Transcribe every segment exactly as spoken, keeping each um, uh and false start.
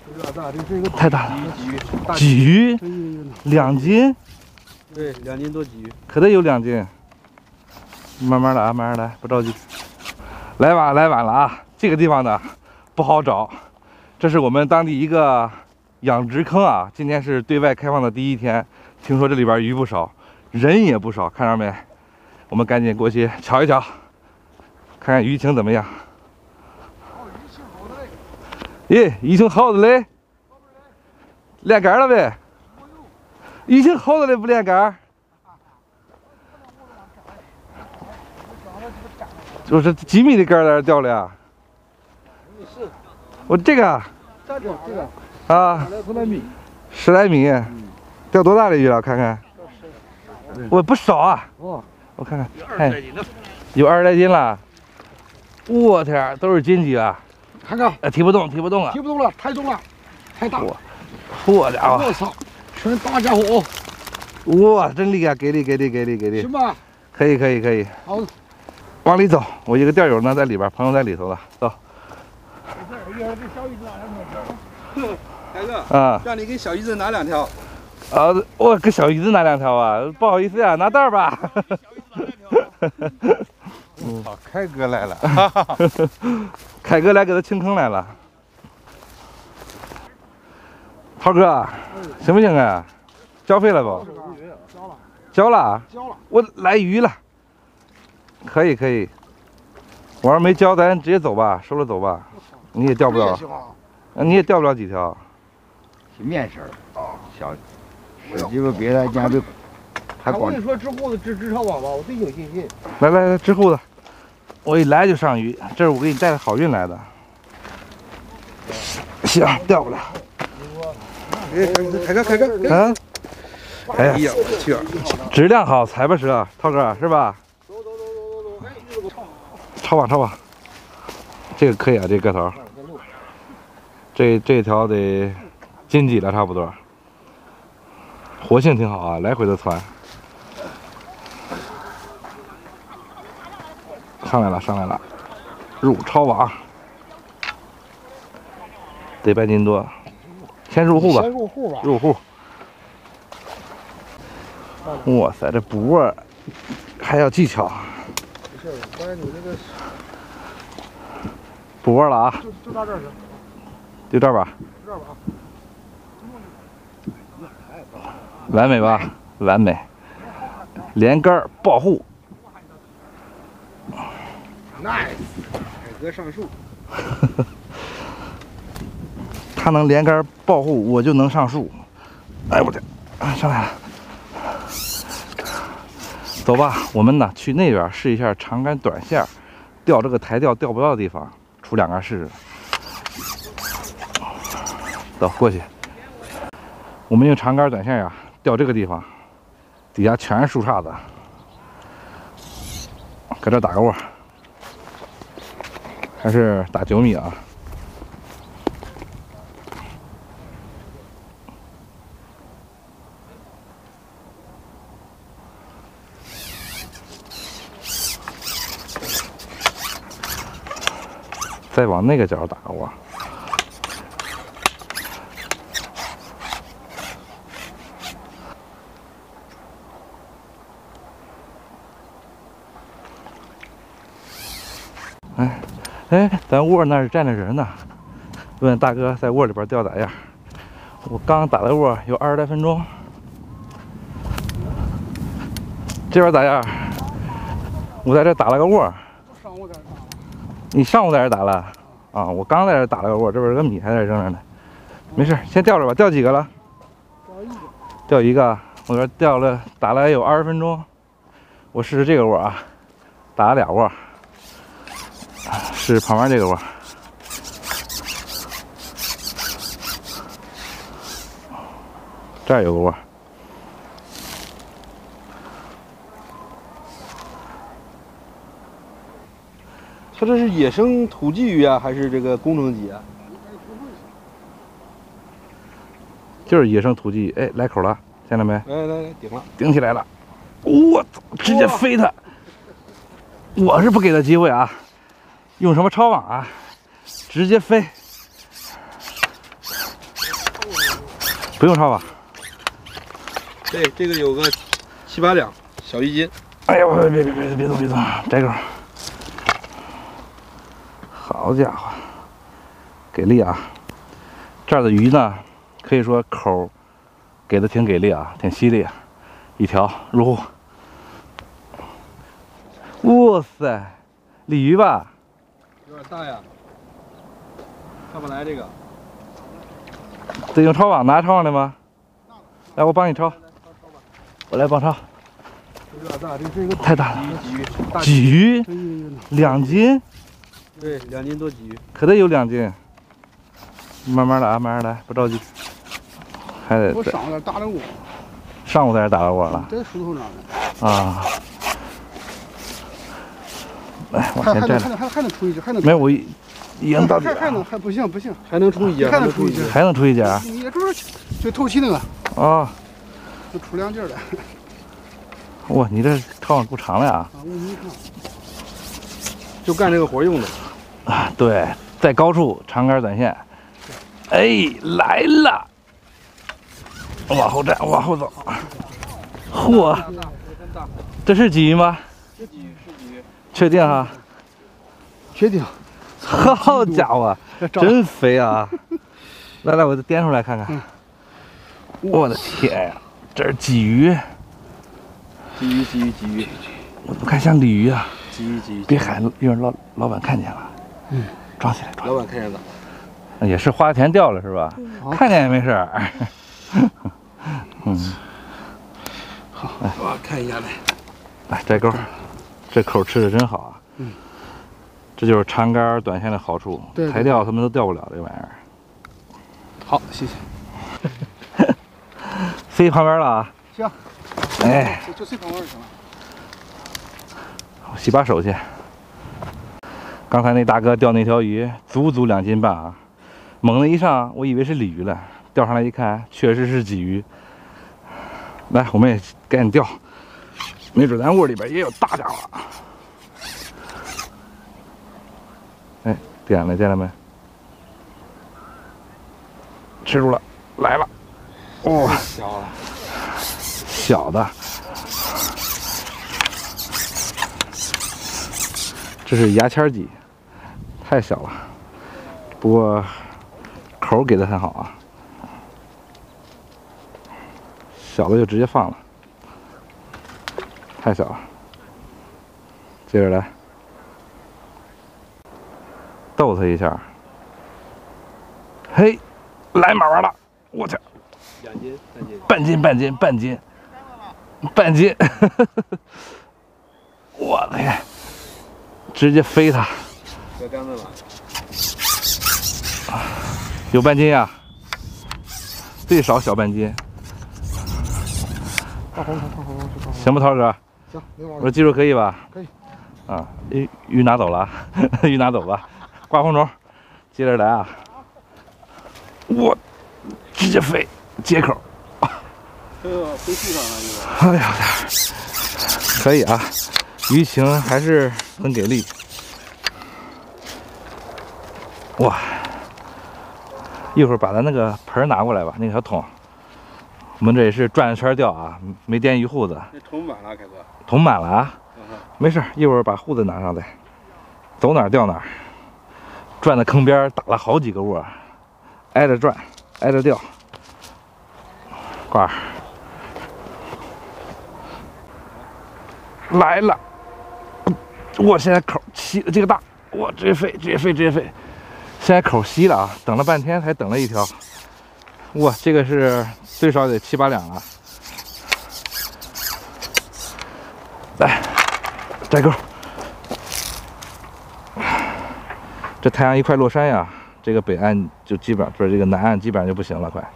太大了，鲫鱼两斤， 对，两斤多鲫鱼， 可得有两斤。慢慢来啊，慢慢来，不着急。来晚来晚了啊！这个地方呢不好找，这是我们当地一个养殖坑啊。今天是对外开放的第一天，听说这里边鱼不少，人也不少，看着没？我们赶紧过去瞧一瞧，看看鱼情怎么样。耶，鱼情好的嘞，练杆了呗？鱼情好的嘞，不练杆？就是几米的杆在这掉了呀？我这个， 这个这个啊， 十来米， 十来米，钓多大的鱼了？看看，我不少啊。 哦， 我看看，哎，有二十来斤了。我天，都是金鲫啊！ 看看， 哎，提不动，提不动啊！ 提不动了，太重了，太大。 我家伙！ 我操，全大家伙！ 哇，真厉害！给力，给力，给力，给力！ 行吧？ 可以，可以，可以。 好， 往里走。我一个钓友呢在里边，朋友在里头了。走。 凯哥， 啊， 让你给小鱼子拿两条。 啊，我给小鱼子拿两条啊，不好意思呀、啊，拿袋儿吧。 嗯，好，凯哥来了。 凯哥来给他清坑来了。涛哥，行不行啊？交费了不？ 交了。 交了。 交了。 我来鱼了。可以可以。我要没交，咱直接走吧，收了走吧。你也钓不了。你也钓不了几条。 面食儿啊，小，我鸡巴别的家被还光。 我跟你说，支户的支支超网吧，我最有信心。 来来来，支户的，我一来就上鱼，这是我给你带的好运来的。行，钓不了。 哎，凯哥，凯哥， 嗯。哎呀，我去， 质量好，财不折，涛哥是吧？ 走走走走走走，哎，这个超网超网，这个可以啊，这个个头。这这条得斤几了，差不多。活性挺好啊，来回的窜。上来了，上来了，入超网，得半斤多。先入户吧， 先入户吧， 入户。哇塞，这捕握还要技巧。 不是，关键你那个捕握了啊！ 就就到这儿行， 就这儿吧。 这儿吧啊。 完美吧？完美。连杆抱护。 Nice， 凯哥上树。 他能连杆抱护，我就能上树。哎我天，上来了。走吧，我们呢去那边试一下长杆短线，钓这个台钓钓不到的地方，出两杆试试。走过去，我们用长杆短线呀钓这个地方，底下全是树杈子，搁这打个窝，还是打九米啊。再往那个角打个窝，哎哎，咱窝那儿站着人呢，问大哥在窝里边钓咋样？我刚打的窝有二十来分钟，这边咋样？我在这打了个窝。 上午在这打了。 你上午在这打了？啊，我刚在这打了个窝，这边有个米还在这扔着呢。没事，先钓着吧。钓几个了？ 钓一个。 钓一个。我这钓了打了有二十分钟。我试试这个窝啊，打了俩窝。试试旁边这个窝。这儿有个窝。 它这是野生土鲫鱼啊，还是这个工程鲫啊？ 就是野生土鲫，哎，来口了，见了没？ 来来来，顶了， 顶起来了！我操，直接飞它！我是不给他机会啊，用什么抄网啊？直接飞！ 不用抄吧？ 对，这个有个七八两，小一斤。 哎呀，别别别别别动别动，摘钩！好家伙，给力啊！这儿的鱼呢，可以说口给的挺给力啊，挺犀利啊，一条入户。哇塞，鲤鱼吧？ 有点大呀，上不来这个。 得用抄网拿抄上来吗？来，我帮你抄。我来帮抄。 有点大，这是一个太大了。 鲫鱼，大鲫鱼两斤， 对，两斤多鲫鱼。 可得有两斤。慢慢来啊，慢慢来，不着急。还得我上午打了我， 上午在这打了我了在树头那呢。 啊。来，我还先摘了。 还能还能还还能出一只，还能没有，我已已经到底还还能了。 还不行不行， 还能出一斤， 还能出一斤。 还能出一截啊？ 你也就是就头期那个， 啊， 就出两截了。 哇，你这抄网够长的呀！ 啊，五米长。 就干这个活用的。 啊，对，在高处长杆短线。哎，来了！往后站，往后走。嚯，这是鲫鱼吗？ 是鲫鱼，是鲫鱼。 确定哈？ 确定。 好家伙，真肥啊！来来，我再颠出来看看。我的天呀，这是鲫鱼， 鲫鱼，鲫鱼，鲫鱼， 我怎么看像鲤鱼啊？ 鲫鱼，鲫鱼。 别喊，一会儿老老板看见了。 嗯， 装起来，装起来。 老板看见了。 也是花钱钓了是吧？看见也没事儿。嗯， 好，我看一下来。 来摘钩，这口吃的真好啊。 嗯， 这就是长竿短线的好处。 对对台钓他们都钓不了这玩意儿。 好，谢谢。 飞旁边了啊。 行。 哎， 就随旁边就行了。 我洗把手去。刚才那大哥钓那条鱼，足足两斤半啊！猛的一上，我以为是鲤鱼了，钓上来一看，确实是鲫鱼。来，我们也赶紧钓，没准咱窝里边也有大家伙。哎，点了，见了没？吃住了，来了！哇、哦， 小了， 小的，这是牙签鲫，太小了，不过口给的很好啊。小的就直接放了，太小了。接着来，逗它一下。嘿，来马完了，我去， 两斤，三斤， 半斤，半斤，半斤，半斤，我的天，直接飞它， 割竿子了， 有半斤呀，最少小半斤。 大红头，大红头， 行不，涛哥？ 行，没毛病。 我说技术可以吧？ 可以。 啊，鱼鱼拿走了，鱼拿走吧。挂红虫，接着来啊！我直接飞接口。 这个飞树上了， 哎呀，可以啊，鱼情还是很给力。哇！一会儿把咱那个盆拿过来吧，那个小桶。我们这也是转圈钓啊，没掂鱼护子。 这桶满了，凯哥。 桶满了啊， 嗯、 没事，一会儿把护子拿上来，走哪儿钓哪儿。转的坑边打了好几个窝，挨着转，挨着钓。挂儿来了，我现在口吸这个大，我直接飞，直接飞，直接飞。现在口吸了啊，等了半天才等了一条。哇，这个是最少得七八两了。来，摘钩。这太阳一快落山呀，这个北岸就基本上不是这个南岸基本上就不行了，快。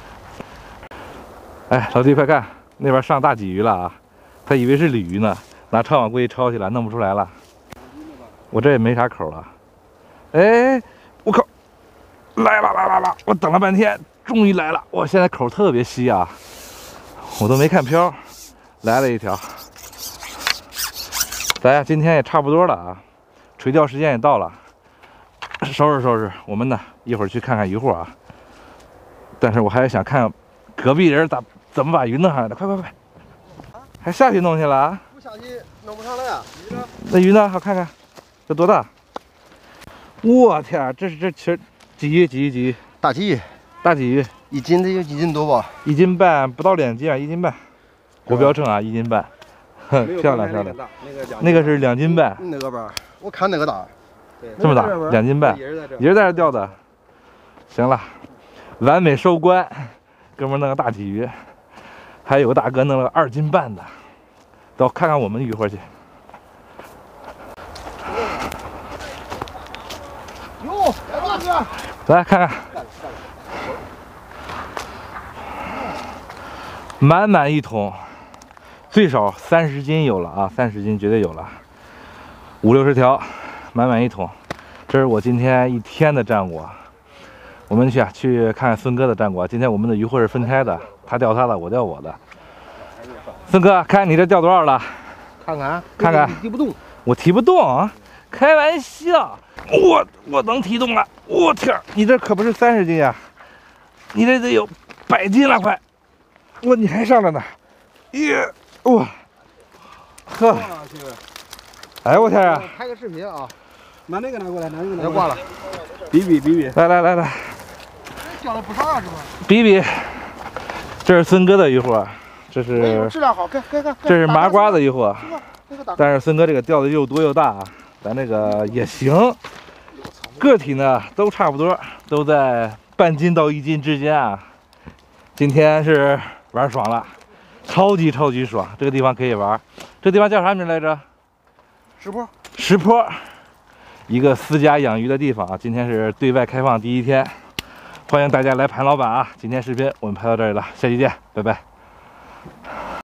哎，老弟快看，那边上大鲫鱼了啊！他以为是鲤鱼呢，拿抄网过去抄去了，弄不出来了。我这也没啥口了。哎，我靠，来了来了来了！我等了半天，终于来了！我现在口特别稀啊，我都没看漂，来了一条。咱呀，今天也差不多了啊，垂钓时间也到了，收拾收拾我们呢，一会儿去看看渔户啊。但是我还是想看隔壁人咋怎么把鱼弄上来的？快快快，还下去弄去了啊？ 不下去弄不上来啊！鱼呢？ 那鱼呢？我看看，这多大？我天，这是这其实鲫鱼，鲫鱼，鲫鱼， 大鲫鱼， 大鲫鱼， 一斤得有一斤多吧？ 一斤半，不到两斤啊，一斤半。国标称啊，一斤半，哼，漂亮漂亮。那个是两斤半， 那个吧，我看那个大， 这么大，两斤半，也是在这钓的。行了，完美收官，哥们儿弄个大鲫鱼，还有个大哥弄了个二斤半的，走看看我们渔获去。 哟，来大哥， 来看看，满满一桶，最少三十斤有了啊，三十斤绝对有了，五六十条，满满一桶。这是我今天一天的战果。我们去啊，去看看孙哥的战果。今天我们的渔获是分开的，他钓他的，我钓我的。孙哥，看你这钓多少了？ 看看， 看看， 提不动， 我提不动啊，开玩笑，我我能提动了。我天，你这可不是三十斤呀，你这得有百斤了快。我你还上着呢，耶，哇，呵，哎我天啊！ 拍个视频啊， 拿那个拿过来，拿那个拿要挂了， 比比比比， 来来来来， 钓了不少啊，是吧？ 比比，这是孙哥的渔获，这是质量好，看看看， 这是麻瓜的渔获， 那个大， 但是孙哥这个钓的又多又大啊，咱这个也行，个体呢都差不多，都在半斤到一斤之间啊。今天是玩爽了，超级超级爽，这个地方可以玩。这地方叫啥名来着？ 石坡， 石坡，一个私家养鱼的地方啊。今天是对外开放第一天，欢迎大家来盘老板啊。今天视频我们拍到这里了，下期见，拜拜。